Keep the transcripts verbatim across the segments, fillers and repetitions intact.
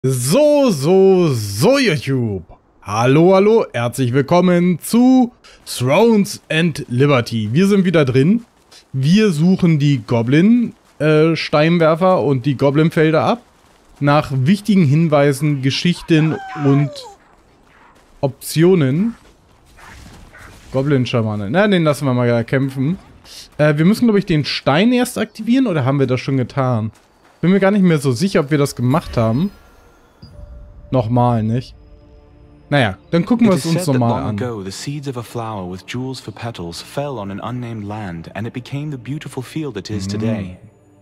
So, so, so YouTube. Hallo, hallo, herzlich willkommen zu Thrones and Liberty. Wir sind wieder drin. Wir suchen die Goblin-Steinwerfer äh, und die Goblin-Felder ab. Nach wichtigen Hinweisen, Geschichten und Optionen. Goblin-Schamane. Na, den lassen wir mal kämpfen. Äh, wir müssen, glaube ich, den Stein erst aktivieren, oder haben wir das schon getan? Bin mir gar nicht mehr so sicher, ob wir das gemacht haben. Nochmal, nicht? Naja, dann gucken wir es uns nochmal an. Ago, the seeds of a flower with jewels for petals fell on an unnamed land, and it became the beautiful field it is today.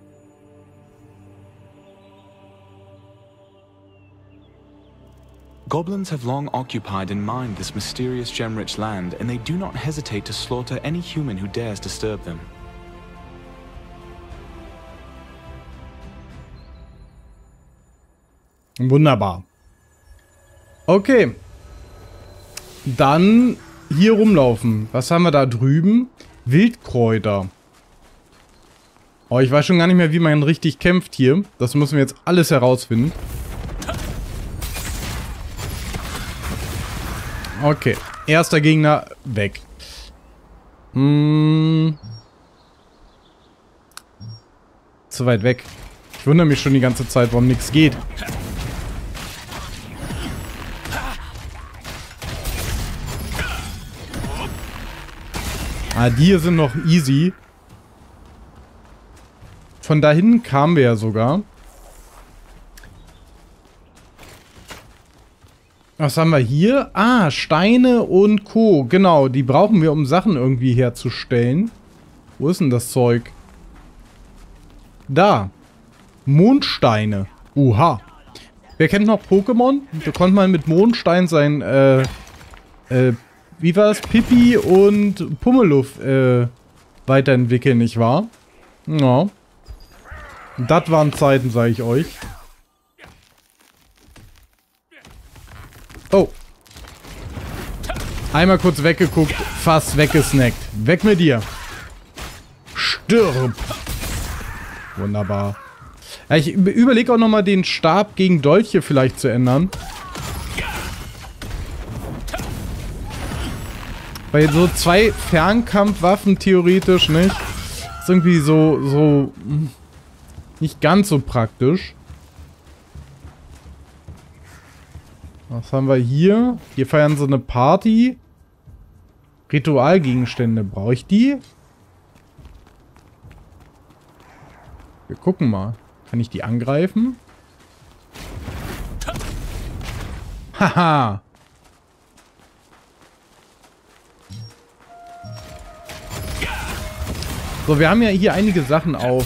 Goblins have long occupied and mined this mysterious gem-rich land, and they do not hesitate to slaughter any human who dares disturb them. Wunderbar. Okay. Dann hier rumlaufen. Was haben wir da drüben? Wildkräuter. Oh, ich weiß schon gar nicht mehr, wie man richtig kämpft hier. Das müssen wir jetzt alles herausfinden. Okay. Erster Gegner weg. Hm. Zu weit weg. Ich wundere mich schon die ganze Zeit, warum nichts geht. Ah, die hier sind noch easy. Von dahin kamen wir ja sogar. Was haben wir hier? Ah, Steine und Co. Genau, die brauchen wir, um Sachen irgendwie herzustellen. Wo ist denn das Zeug? Da. Mondsteine. Oha. Wer kennt noch Pokémon? Da konnte man mit Mondstein sein, äh, äh, wie war es? Pippi und Pummeluff äh, weiterentwickeln, nicht wahr? Ja. Das waren Zeiten, sage ich euch. Oh. Einmal kurz weggeguckt, fast weggesnackt. Weg mit dir. Stirb. Wunderbar. Ja, ich überlege auch nochmal, den Stab gegen Dolche vielleicht zu ändern. Weil so zwei Fernkampfwaffen theoretisch, nicht? Ist irgendwie so, so nicht ganz so praktisch. Was haben wir hier? Hier feiern sie eine Party. Ritualgegenstände. Brauche ich die? Wir gucken mal. Kann ich die angreifen? Haha. So, wir haben ja hier einige Sachen auf.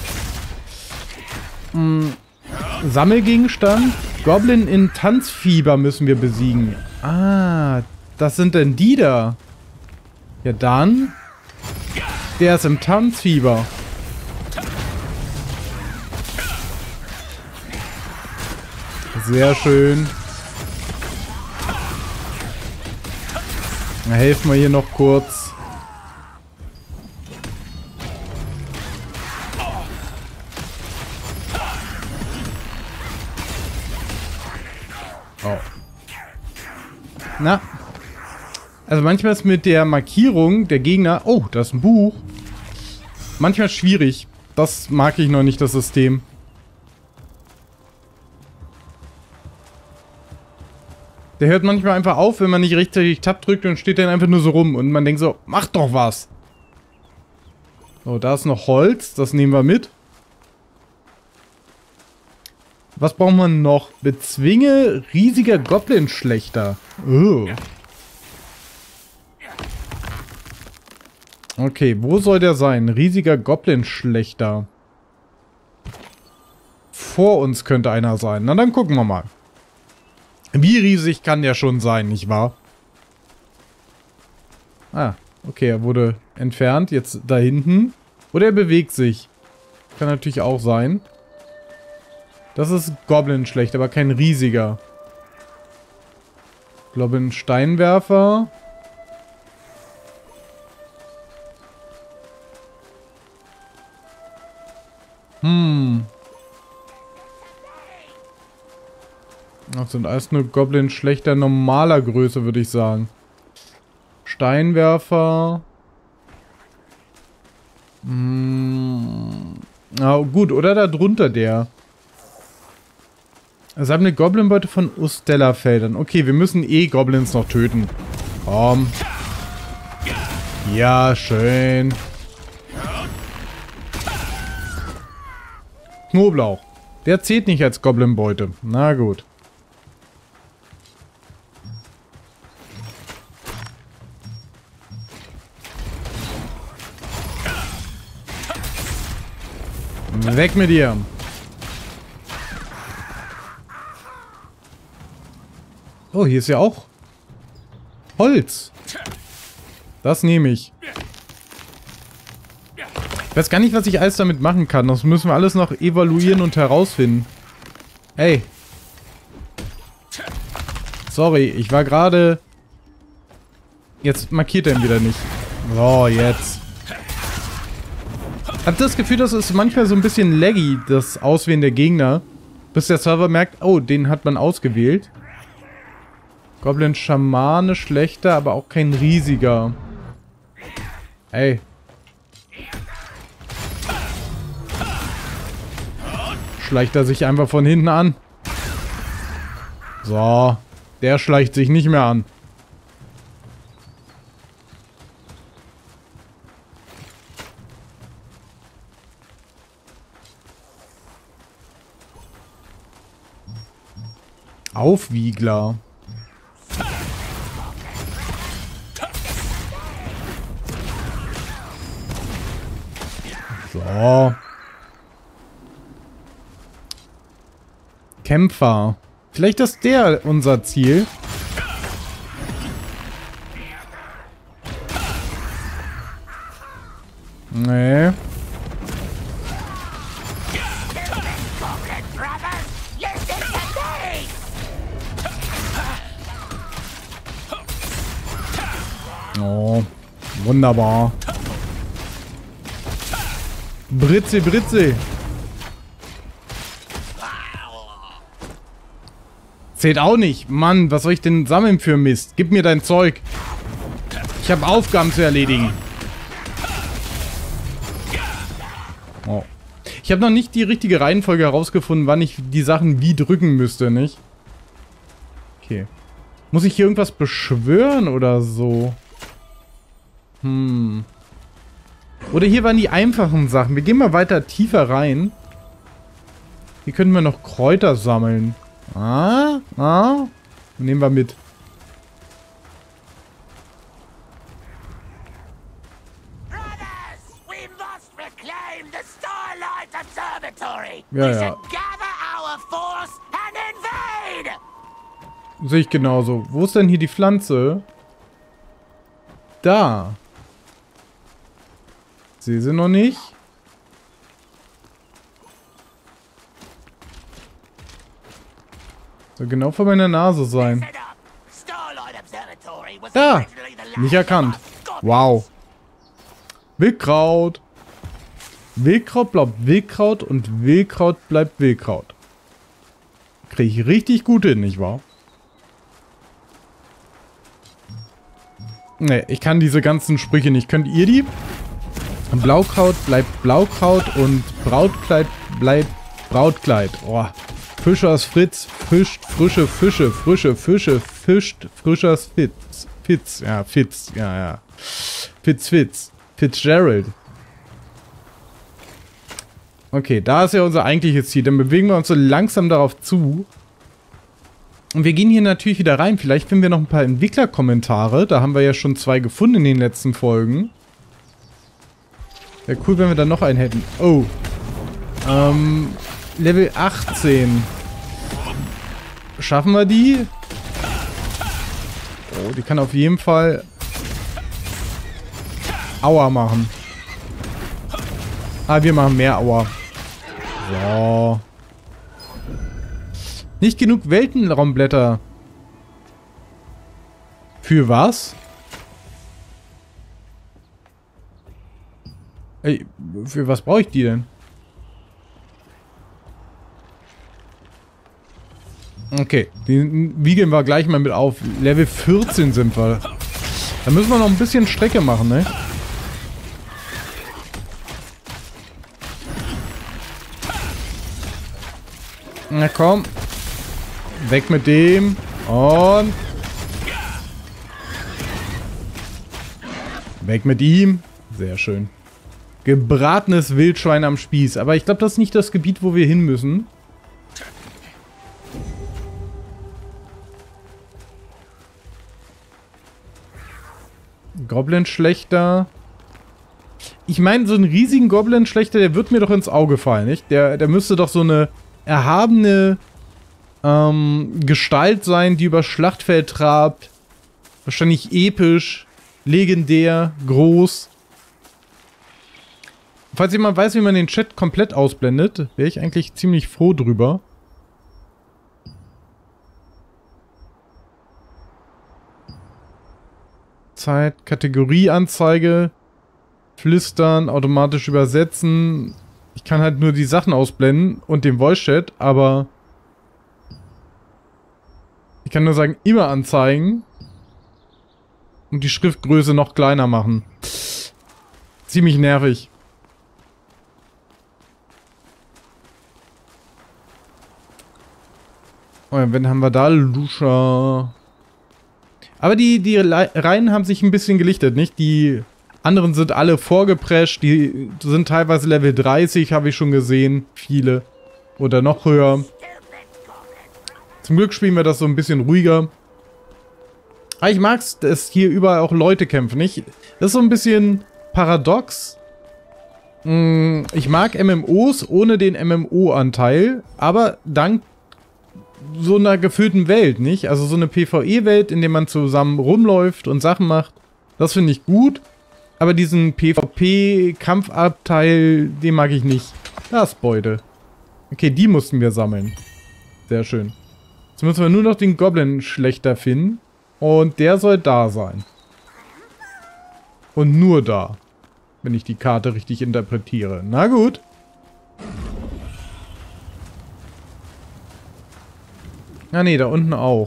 Hm, Sammelgegenstand. Goblin in Tanzfieber müssen wir besiegen. Ah, das sind denn die da. Ja dann. Der ist im Tanzfieber. Sehr schön. Na, helfen wir hier noch kurz. Oh. Na. Also manchmal ist mit der Markierung der Gegner... Oh, da ist ein Buch. Manchmal schwierig. Das mag ich noch nicht, das System. Der hört manchmal einfach auf, wenn man nicht rechtzeitig Tab drückt und steht dann einfach nur so rum. Und man denkt so, mach doch was. So, da ist noch Holz. Das nehmen wir mit. Was brauchen wir noch? Bezwinge riesiger Goblin-Schlechter. Oh. Okay, wo soll der sein? Riesiger Goblin-Schlechter. Vor uns könnte einer sein. Na, dann gucken wir mal. Wie riesig kann der schon sein, nicht wahr? Ah, okay, er wurde entfernt. Jetzt da hinten. Oder er bewegt sich. Kann natürlich auch sein. Das ist Goblin schlecht, aber kein riesiger. Goblin Steinwerfer. Hm. Das sind alles nur Goblins schlechter normaler Größe, würde ich sagen. Steinwerfer. Hm. Ah, gut, oder da drunter der. Also haben eine Goblinbeute von Ustella-Feldern. Okay, wir müssen eh Goblins noch töten. Komm. Ja, schön. Knoblauch. Der zählt nicht als Goblinbeute. Na gut. Weg mit dir. Oh, hier ist ja auch Holz. Das nehme ich. Ich weiß gar nicht, was ich alles damit machen kann. Das müssen wir alles noch evaluieren und herausfinden. Ey. Sorry, ich war gerade... Jetzt markiert er ihn wieder nicht. So, jetzt. Hab das Gefühl, das ist manchmal so ein bisschen laggy, das Auswählen der Gegner. Bis der Server merkt, oh, den hat man ausgewählt. Goblin Schamane schlechter, aber auch kein riesiger. Ey. Schleicht er sich einfach von hinten an. So. Der schleicht sich nicht mehr an. Aufwiegler. So. Kämpfer. Vielleicht ist der unser Ziel. Nee. Oh, wunderbar. Britze, Britze. Zählt auch nicht. Mann, was soll ich denn sammeln für Mist? Gib mir dein Zeug. Ich habe Aufgaben zu erledigen. Oh. Ich habe noch nicht die richtige Reihenfolge herausgefunden, wann ich die Sachen wie drücken müsste, nicht? Okay. Muss ich hier irgendwas beschwören oder so? Hm. Oder hier waren die einfachen Sachen. Wir gehen mal weiter tiefer rein. Hier können wir noch Kräuter sammeln. Ah, ah. Nehmen wir mit. Ja, ja. Sehe ich genauso. Wo ist denn hier die Pflanze? Da. Sehe sie noch nicht. Soll genau vor meiner Nase sein. Da! Nicht erkannt. Wow. Wildkraut. Wildkraut bleibt Wildkraut und Wildkraut bleibt Wildkraut. Kriege ich richtig gut hin, nicht wahr? Ne, ich kann diese ganzen Sprüche nicht. Könnt ihr die? Blaukraut bleibt Blaukraut und Brautkleid bleibt Brautkleid. Oh. Fischers Fritz fischt frische Fische, frische Fische fischt Frischers Fitz. Fitz, ja, Fitz, ja, ja. Fitz, Fitz. Fitzgerald. Okay, da ist ja unser eigentliches Ziel. Dann bewegen wir uns so langsam darauf zu. Und wir gehen hier natürlich wieder rein. Vielleicht finden wir noch ein paar Entwicklerkommentare. Da haben wir ja schon zwei gefunden in den letzten Folgen. Wäre cool, wenn wir dann noch einen hätten. Oh. Ähm, Level achtzehn. Schaffen wir die? Oh, die kann auf jeden Fall Aua machen. Ah, wir machen mehr Aua. So. Nicht genug Weltenraumblätter. Für was? Ey, für was brauche ich die denn? Okay, die wiegeln wir gleich mal mit auf. Level vierzehn sind wir. Da müssen wir noch ein bisschen Strecke machen, ne? Na komm. Weg mit dem. Und... weg mit ihm. Sehr schön. Gebratenes Wildschwein am Spieß. Aber ich glaube, das ist nicht das Gebiet, wo wir hin müssen. Goblin-Schlechter. Ich meine, so einen riesigen Goblin-Schlechter, der wird mir doch ins Auge fallen, nicht? Der, der müsste doch so eine erhabene ähm, Gestalt sein, die über Schlachtfeld trabt. Wahrscheinlich episch, legendär, groß. Falls jemand weiß, wie man den Chat komplett ausblendet, wäre ich eigentlich ziemlich froh drüber. Zeit, Kategorieanzeige, flüstern, automatisch übersetzen. Ich kann halt nur die Sachen ausblenden und den Voice-Chat, aber ich kann nur sagen, immer anzeigen und die Schriftgröße noch kleiner machen. Ziemlich nervig. Oh ja, wen haben wir da? Lusha. Aber die, die Reihen haben sich ein bisschen gelichtet, nicht? Die anderen sind alle vorgeprescht, die sind teilweise Level dreißig, habe ich schon gesehen. Viele. Oder noch höher. Zum Glück spielen wir das so ein bisschen ruhiger. Aber ich mag es, dass hier überall auch Leute kämpfen, nicht? Das ist so ein bisschen paradox. Ich mag M M Os ohne den M M O-Anteil, aber dank so einer gefüllten Welt, nicht? Also so eine PvE-Welt, in der man zusammen rumläuft und Sachen macht. Das finde ich gut. Aber diesen PvP-Kampfabteil, den mag ich nicht. Das Beute. Okay, die mussten wir sammeln. Sehr schön. Jetzt müssen wir nur noch den Goblin-Schlechter finden. Und der soll da sein. Und nur da. Wenn ich die Karte richtig interpretiere. Na gut. Ah ne, da unten auch.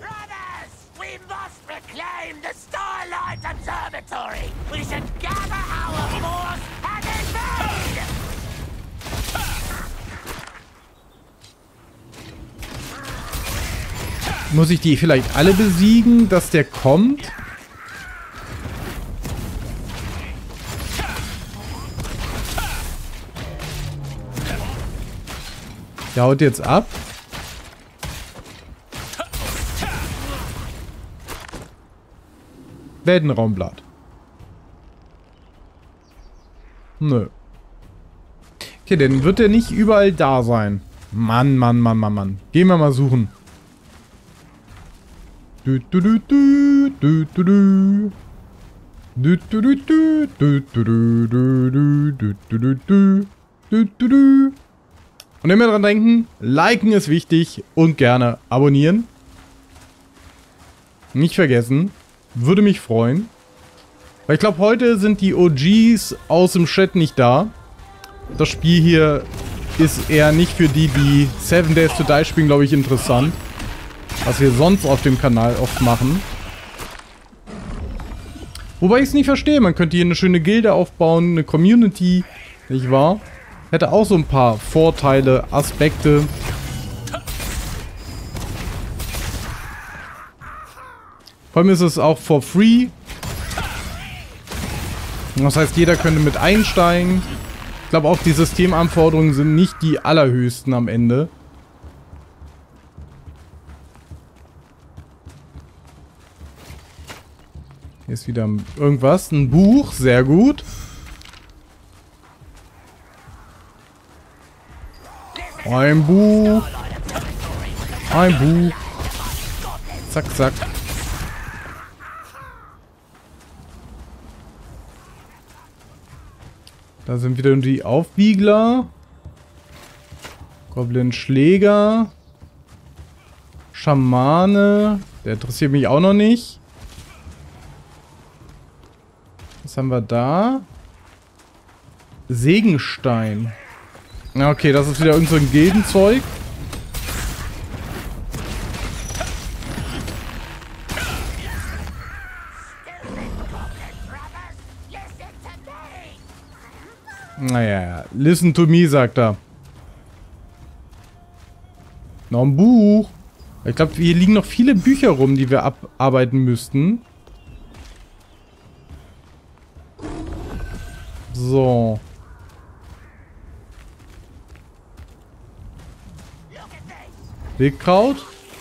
Muss ich die vielleicht alle besiegen, dass der kommt? Der haut jetzt ab. Weltenraumblatt. Nö. Okay, dann wird er nicht überall da sein. Mann, Mann, Mann, Mann, Mann. Gehen wir mal suchen. Du, du, du, du, du, du, du. Du, du, du, du, du, du, du, du, du, du, du, du, du, du. Und immer dran denken, liken ist wichtig und gerne abonnieren. Nicht vergessen. Würde mich freuen. Weil ich glaube, heute sind die O Gs aus dem Chat nicht da. Das Spiel hier ist eher nicht für die, die Seven Days to Die spielen, glaube ich, interessant. Was wir sonst auf dem Kanal oft machen. Wobei ich es nicht verstehe. Man könnte hier eine schöne Gilde aufbauen, eine Community, nicht wahr? Hätte auch so ein paar Vorteile, Aspekte. Vor allem ist es auch for free. Das heißt, jeder könnte mit einsteigen. Ich glaube auch, die Systemanforderungen sind nicht die allerhöchsten am Ende. Hier ist wieder irgendwas. Ein Buch. Sehr gut. Ein Buch. Ein Buch. Zack, zack. Da sind wieder die Aufwiegler. Goblin-Schläger. Schamane. Der interessiert mich auch noch nicht. Was haben wir da? Segenstein. Okay, das ist wieder irgend so ein Gildenzeug. Naja, listen to me, sagt er. Noch ein Buch. Ich glaube, hier liegen noch viele Bücher rum, die wir abarbeiten müssten. So. Wildkraut.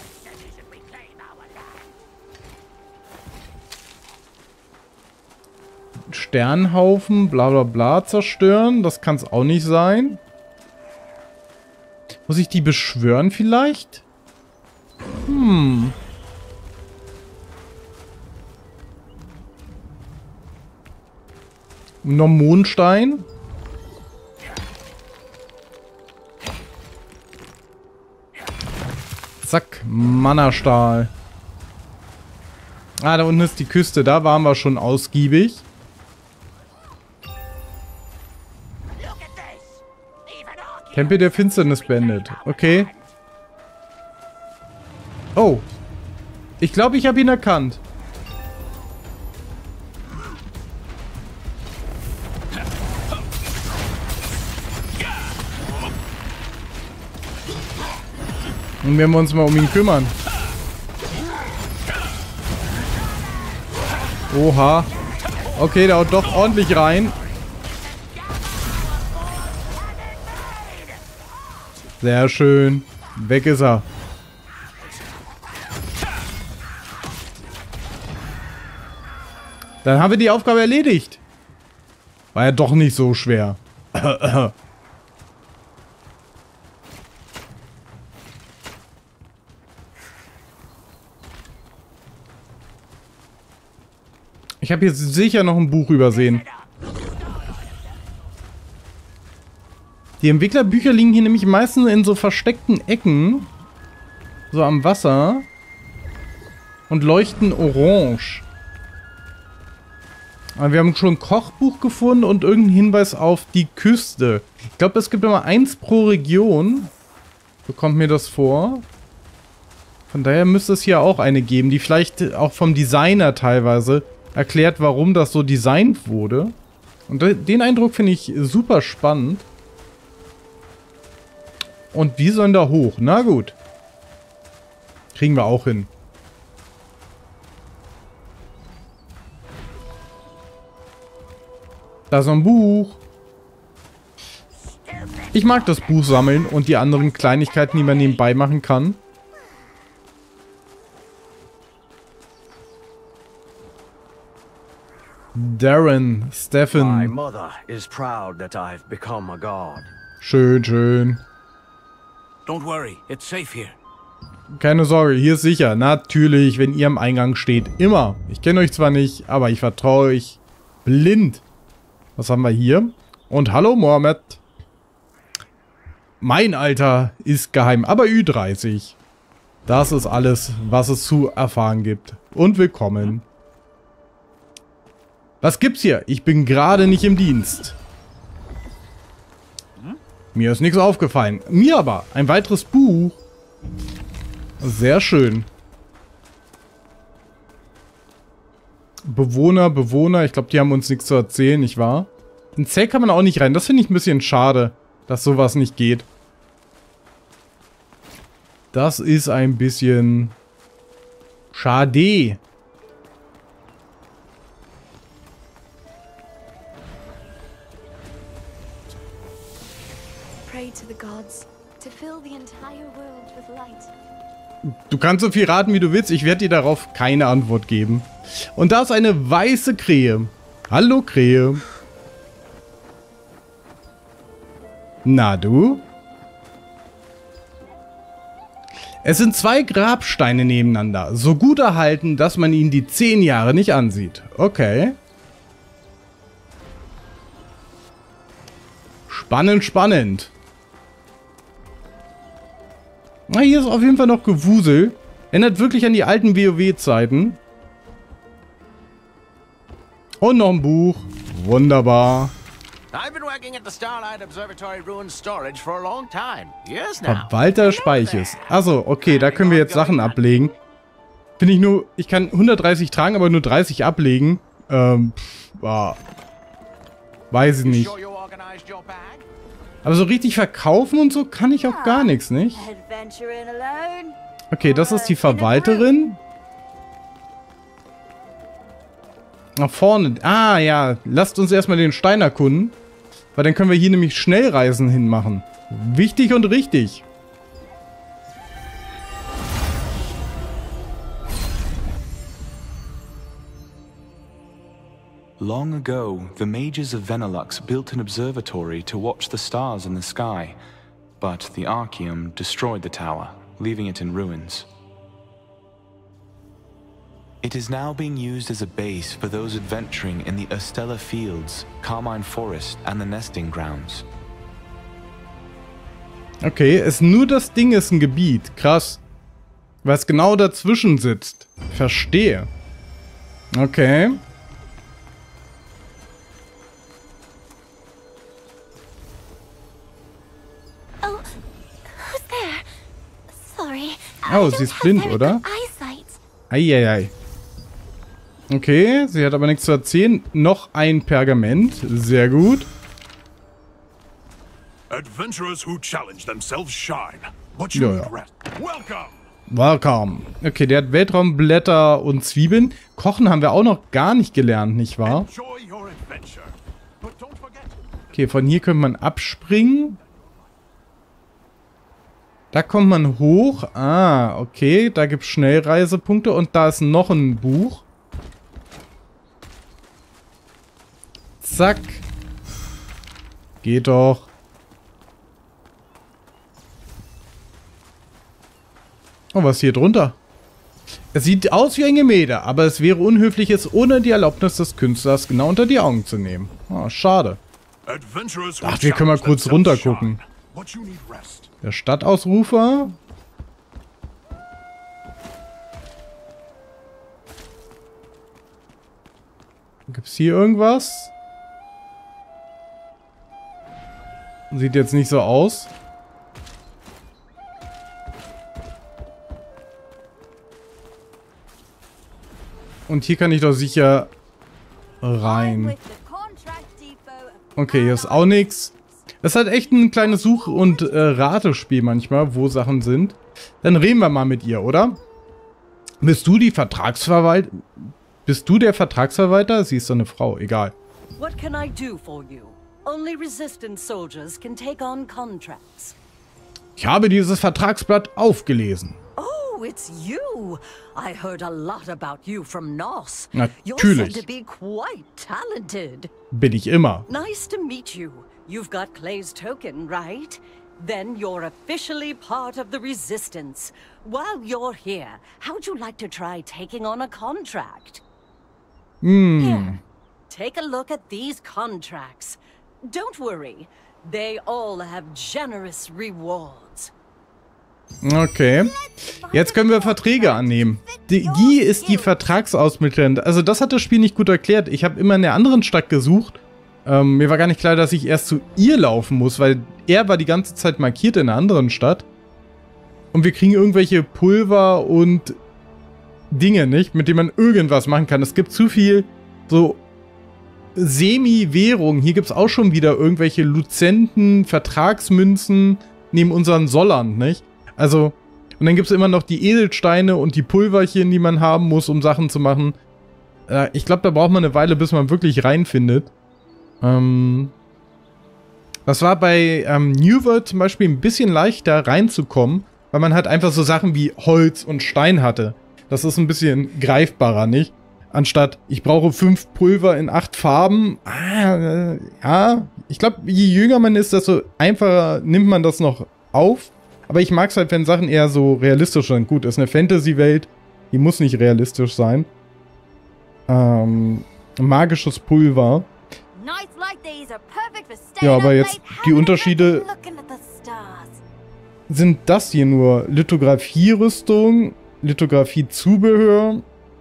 Sternhaufen, bla bla bla zerstören. Das kann es auch nicht sein. Muss ich die beschwören vielleicht? Hm. Noch Mondstein. Zack, Mannerstahl. Ah, da unten ist die Küste. Da waren wir schon ausgiebig. Tempel der Finsternis beendet. Okay. Oh. Ich glaube, ich habe ihn erkannt. Und werden wir uns mal um ihn kümmern. Oha. Okay, da haut doch ordentlich rein. Sehr schön. Weg ist er. Dann haben wir die Aufgabe erledigt. War ja doch nicht so schwer. Ich habe jetzt sicher noch ein Buch übersehen. Die Entwicklerbücher liegen hier nämlich meistens in so versteckten Ecken. So am Wasser. Und leuchten orange. Aber wir haben schon ein Kochbuch gefunden und irgendeinen Hinweis auf die Küste. Ich glaube, es gibt immer eins pro Region. So kommt mir das vor. Von daher müsste es hier auch eine geben, die vielleicht auch vom Designer teilweise erklärt, warum das so designt wurde. Und den Eindruck finde ich super spannend. Und wie sollen da hoch? Na gut. Kriegen wir auch hin. Da ist noch ein Buch. Ich mag das Buch sammeln und die anderen Kleinigkeiten, die man nebenbei machen kann. Darren, Stephen. My mother is proud that I've become a god. Schön, schön. Don't worry, it's safe here. Keine Sorge, hier ist sicher. Natürlich, wenn ihr am Eingang steht. Immer. Ich kenne euch zwar nicht, aber ich vertraue euch blind. Was haben wir hier? Und hallo, Mohammed. Mein Alter ist geheim, aber Ü dreißig. Das ist alles, was es zu erfahren gibt. Und willkommen. Was gibt's hier? Ich bin gerade nicht im Dienst. Mir ist nichts aufgefallen. Mir aber. Ein weiteres Buch. Sehr schön. Bewohner, Bewohner. Ich glaube, die haben uns nichts zu erzählen, nicht wahr? In Zelt kann man auch nicht rein. Das finde ich ein bisschen schade, dass sowas nicht geht. Das ist ein bisschen schade. Du kannst so viel raten, wie du willst. Ich werde dir darauf keine Antwort geben. Und da ist eine weiße Krähe. Hallo, Krähe. Na, du? Es sind zwei Grabsteine nebeneinander. So gut erhalten, dass man ihnen die zehn Jahre nicht ansieht. Okay. Spannend, spannend. Na, hier ist auf jeden Fall noch Gewusel. Erinnert wirklich an die alten WoW-Zeiten. Und noch ein Buch. Wunderbar. Verwalter Speiches. Achso, okay, da können wir jetzt Sachen ablegen. Finde ich nur, ich kann hundertdreißig tragen, aber nur dreißig ablegen. Ähm, pff, ah, weiß ich nicht. Aber so richtig verkaufen und so kann ich auch gar nichts, nicht? Okay, das ist die Verwalterin. Nach vorne. Ah, ja. Lasst uns erstmal den Stein erkunden. Weil dann können wir hier nämlich Schnellreisen hinmachen. Wichtig und richtig. Long ago, the mages of Venelux built an observatory to watch the stars in the sky, but the Archaeum destroyed the tower, leaving it in ruins. It is now being used as a base for those adventuring in the Estella Fields, Carmine Forest and the Nesting Grounds. Okay, es nur das Ding ist ein Gebiet. Krass. Was genau dazwischen sitzt. Verstehe. Okay. Oh, who's there? Sorry. Oh, sie ist blind, oder? Eieiei. Okay, sie hat aber nichts zu erzählen. Noch ein Pergament. Sehr gut. Adventurers who challenge themselves shine. But Ja, you ja. regret. Welcome. Welcome. Okay, der hat Weltraumblätter und Zwiebeln. Kochen haben wir auch noch gar nicht gelernt, nicht wahr? Enjoy your adventure. But don't forget. Okay, von hier könnte man abspringen. Da kommt man hoch. Ah, okay. Da gibt es Schnellreisepunkte. Und da ist noch ein Buch. Zack. Geht doch. Oh, was ist hier drunter? Es sieht aus wie ein Gemälde, aber es wäre unhöflich, es ohne die Erlaubnis des Künstlers genau unter die Augen zu nehmen. Oh, schade. Adventurers who Ach, wir können mal challenge kurz themselves runtergucken. shine. But you need rest. Der Stadtausrufer. Gibt es hier irgendwas? Sieht jetzt nicht so aus. Und hier kann ich doch sicher rein. Okay, hier ist auch nichts. Das ist halt echt ein kleines Such- und äh, Ratespiel manchmal, wo Sachen sind. Dann reden wir mal mit ihr, oder? Bist du die Vertragsverwalter? Bist du der Vertragsverwalter? Sie ist doch eine Frau, egal. What can I do for you? Only resistance soldiers can take on contracts. Ich habe dieses Vertragsblatt aufgelesen. Oh, it's you. I heard a lot about you from Nos. You're Natürlich. said to be quite talented. Bin ich immer. Nice to meet you. You've got Clay's token, right? Then you're officially part of the resistance. While you're here, how'd you like to try taking on a contract? Hm. Here, take a look at these contracts. Don't worry, they all have generous rewards. Okay. Jetzt können wir Verträge annehmen. Die, die ist die Vertragsausmittlerin. Also das hat das Spiel nicht gut erklärt. Ich habe immer in der anderen Stadt gesucht. Ähm, mir war gar nicht klar, dass ich erst zu ihr laufen muss, weil er war die ganze Zeit markiert in einer anderen Stadt. Und wir kriegen irgendwelche Pulver und Dinge, nicht? Mit denen man irgendwas machen kann. Es gibt zu viel so Semi-Währung. Hier gibt es auch schon wieder irgendwelche Luzenten, Vertragsmünzen neben unseren Sollern, nicht? Also, und dann gibt es immer noch die Edelsteine und die Pulverchen, die man haben muss, um Sachen zu machen. Äh, ich glaube, da braucht man eine Weile, bis man wirklich reinfindet. Ähm, das war bei ähm, New World zum Beispiel ein bisschen leichter reinzukommen, weil man halt einfach so Sachen wie Holz und Stein hatte. Das ist ein bisschen greifbarer, nicht? Anstatt, ich brauche fünf Pulver in acht Farben. Ah, äh, ja. Ich glaube, je jünger man ist, desto einfacher nimmt man das noch auf. Aber ich mag es halt, wenn Sachen eher so realistisch sind. Gut, ist eine Fantasy-Welt. Die muss nicht realistisch sein. Ähm, magisches Pulver. Ja, aber jetzt die Unterschiede sind das hier nur. Lithografie-Rüstung, Lithografie-Zubehör,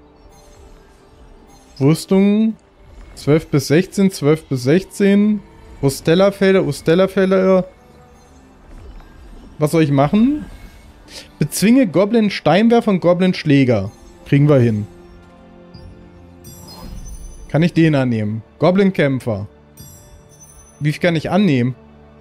Rüstung, zwölf bis sechzehn, zwölf bis sechzehn, Ustella-Felder, Ustella-Felder. Was soll ich machen? Bezwinge Goblin-Steinwerfer und Goblin-Schläger. Kriegen wir hin. Kann ich den annehmen? Goblin-Kämpfer. Wie viel kann ich annehmen?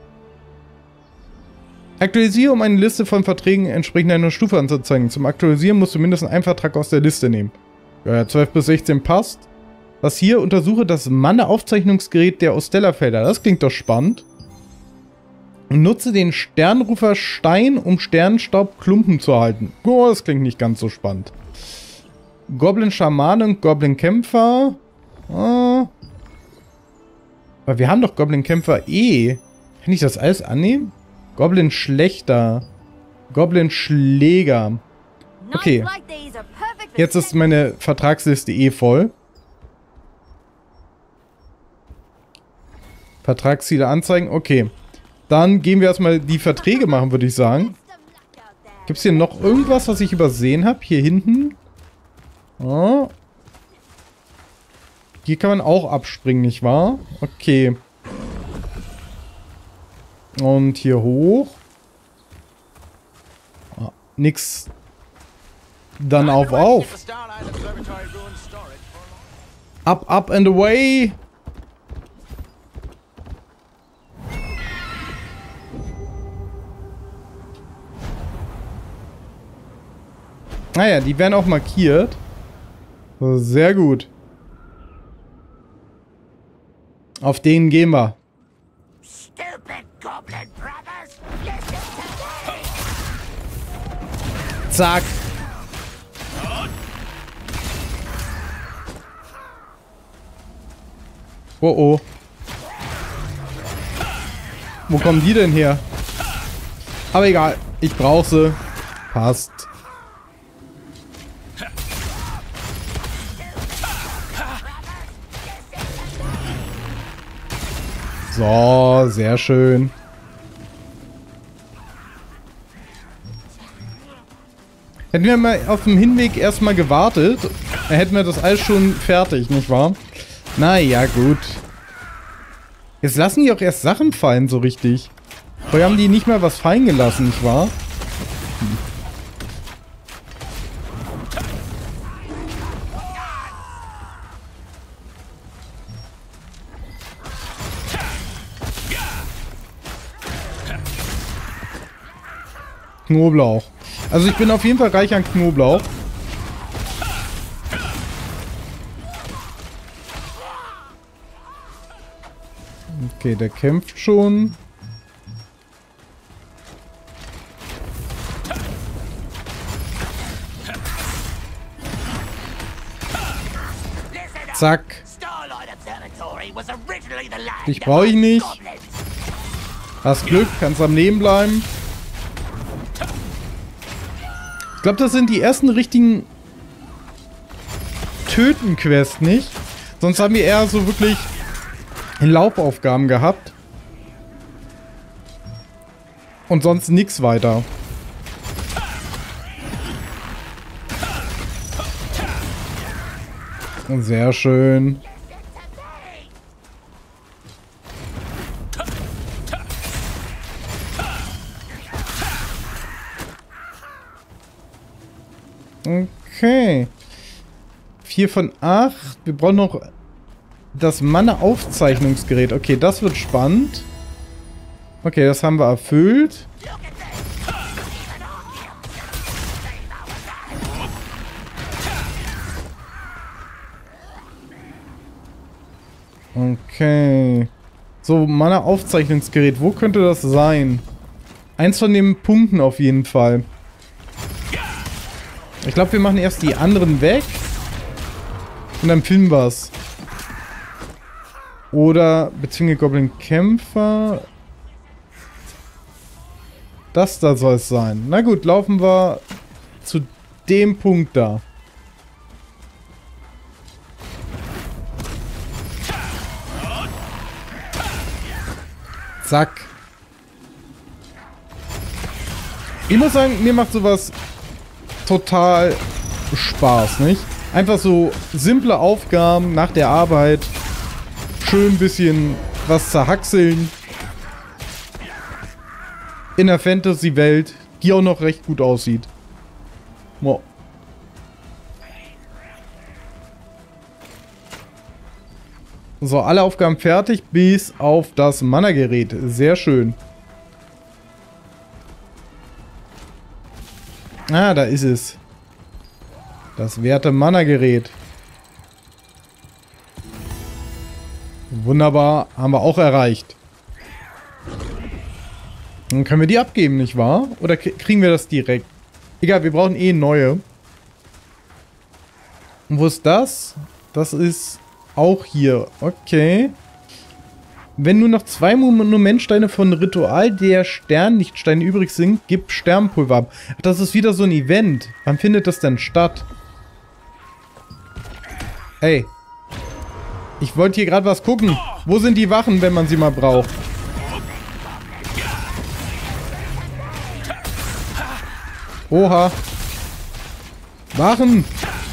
Aktualisiere, um eine Liste von Verträgen entsprechend einer Stufe anzuzeigen. Zum Aktualisieren musst du mindestens einen Vertrag aus der Liste nehmen. Ja, zwölf bis sechzehn passt. Was hier? Untersuche das Manne-Aufzeichnungsgerät der Ostellerfelder. Das klingt doch spannend. Nutze den Sternrufer Stein, um Sternstaubklumpen zu erhalten. Oh, das klingt nicht ganz so spannend. Goblin-Schamane und Goblin-Kämpfer. Ah. Aber wir haben doch Goblin-Kämpfer eh. Kann ich das alles annehmen? Goblin-Schlechter. Goblin-Schläger. Okay. Jetzt ist meine Vertragsliste eh voll. Vertragsziele anzeigen. Okay. Dann gehen wir erstmal die Verträge machen, würde ich sagen. Gibt es hier noch irgendwas, was ich übersehen habe? Hier hinten. Oh. Hier kann man auch abspringen, nicht wahr? Okay. Und hier hoch. Oh, nix. Dann auf, auf. Up, up and away. Naja, die werden auch markiert. Sehr gut. Auf den gehen wir. Zack. Oh oh. Wo kommen die denn her? Aber egal, ich brauche sie. Passt. So, sehr schön. Hätten wir mal auf dem Hinweg erstmal gewartet, dann hätten wir das alles schon fertig, nicht wahr? Naja, gut. Jetzt lassen die auch erst Sachen fallen, so richtig. Vorher haben die nicht mal was fallen gelassen, nicht wahr? Hm. Knoblauch. Also ich bin auf jeden Fall reich an Knoblauch. Okay, der kämpft schon. Zack. Dich brauche ich nicht. Hast Glück, kannst am Leben bleiben. Ich glaube, das sind die ersten richtigen Töten-Quests, nicht? Sonst haben wir eher so wirklich Laufaufgaben gehabt. Und sonst nichts weiter. Sehr schön. Okay. vier von acht. Wir brauchen noch das Manne-Aufzeichnungsgerät. Okay, das wird spannend. Okay, das haben wir erfüllt. Okay. So, Manne-Aufzeichnungsgerät. Wo könnte das sein? Eins von den Punkten auf jeden Fall. Ich glaube, wir machen erst die anderen weg. Und dann filmen wir es. Oder, beziehungsweise Goblin-Kämpfer. Das da soll es sein. Na gut, laufen wir zu dem Punkt da. Zack. Ich muss sagen, mir macht sowas total Spaß, nicht? Einfach so simple Aufgaben nach der Arbeit. Schön ein bisschen was zerhackseln. In der Fantasy-Welt, die auch noch recht gut aussieht. Wow. So, alle Aufgaben fertig, bis auf das Mana-Gerät. Sehr schön. Ah, da ist es. Das werte Mana-Gerät. Wunderbar, haben wir auch erreicht. Dann können wir die abgeben, nicht wahr? Oder kriegen wir das direkt? Egal, wir brauchen eh neue. Und wo ist das? Das ist auch hier. Okay. Wenn nur noch zwei Monumentsteine von Ritual der Sternlichtsteine übrig sind, gib Sternpulver ab. Ach, das ist wieder so ein Event. Wann findet das denn statt? Ey. Ich wollte hier gerade was gucken. Wo sind die Wachen, wenn man sie mal braucht? Oha. Wachen.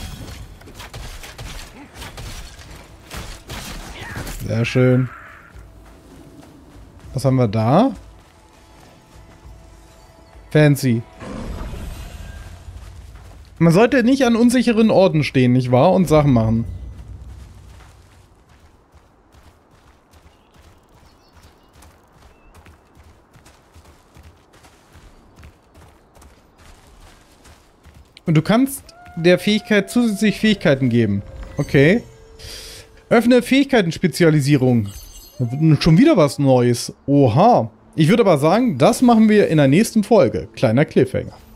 Sehr schön. Was haben wir da? Fancy. Man sollte nicht an unsicheren Orten stehen, nicht wahr? Und Sachen machen. Und du kannst der Fähigkeit zusätzlich Fähigkeiten geben. Okay. Öffne Fähigkeiten-Spezialisierung. Schon wieder was Neues. Oha. Ich würde aber sagen, das machen wir in der nächsten Folge. Kleiner Cliffhanger.